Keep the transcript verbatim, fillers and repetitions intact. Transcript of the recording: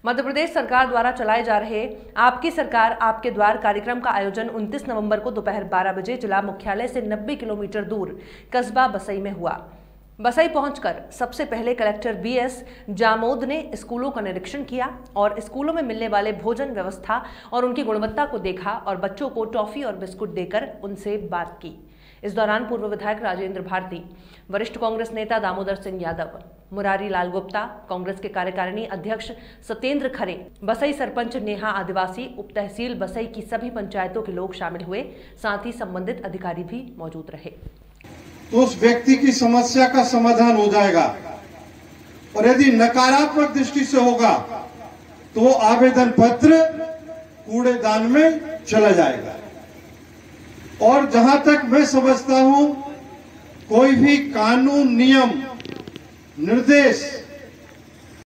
मध्य प्रदेश सरकार द्वारा चलाए जा रहे आपकी सरकार आपके द्वार कार्यक्रम का आयोजन उनतीस नवंबर को दोपहर बारह बजे जिला मुख्यालय से नब्बे किलोमीटर दूर कस्बा बसई में हुआ। बसई पहुंचकर सबसे पहले कलेक्टर बी एस जामोद ने स्कूलों का निरीक्षण किया और स्कूलों में मिलने वाले भोजन व्यवस्था और उनकी गुणवत्ता को देखा और बच्चों को टॉफी और बिस्कुट देकर उनसे बात की। इस दौरान पूर्व विधायक राजेंद्र भारती, वरिष्ठ कांग्रेस नेता दामोदर सिंह यादव, मुरारी लाल गुप्ता, कांग्रेस के कार्यकारिणी अध्यक्ष सत्येंद्र खरे, बसई सरपंच नेहा आदिवासी, उप तहसील बसई की सभी पंचायतों के लोग शामिल हुए, साथ ही संबंधित अधिकारी भी मौजूद रहे। तो उस व्यक्ति की समस्या का समाधान हो जाएगा और यदि नकारात्मक दृष्टि से होगा तो वो आवेदन पत्र कूड़ेदान में चला जाएगा। और जहां तक मैं समझता हूं, कोई भी कानून, नियम, निर्देश